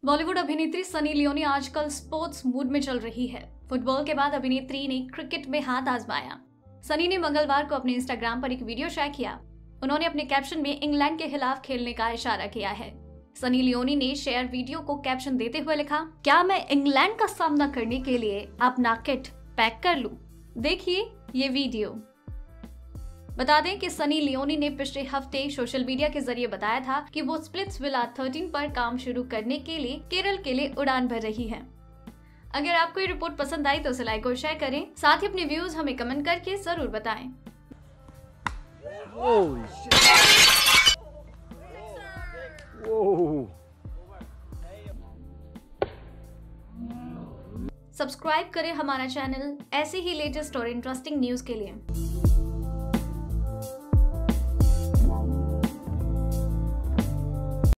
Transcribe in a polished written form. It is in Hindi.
बॉलीवुड अभिनेत्री सनी लियोनी आजकल स्पोर्ट्स मूड में चल रही है। फुटबॉल के बाद अभिनेत्री ने क्रिकेट में हाथ आजमाया। सनी ने मंगलवार को अपने इंस्टाग्राम पर एक वीडियो शेयर किया। उन्होंने अपने कैप्शन में इंग्लैंड के खिलाफ खेलने का इशारा किया है। सनी लियोनी ने शेयर वीडियो को कैप्शन देते हुए लिखा, क्या मैं इंग्लैंड का सामना करने के लिए अपना किट पैक कर लूं? देखिए ये वीडियो। बता दें कि सनी लियोनी ने पिछले हफ्ते सोशल मीडिया के जरिए बताया था कि वो स्प्लिट्सविला 13 पर काम शुरू करने के लिए केरल के लिए उड़ान भर रही हैं। अगर आपको ये रिपोर्ट पसंद आई तो उसे लाइक और शेयर करें। साथ ही अपने व्यूज हमें कमेंट करके जरूर बताएं। सब्सक्राइब करें हमारा चैनल ऐसे ही लेटेस्ट और इंटरेस्टिंग न्यूज के लिए।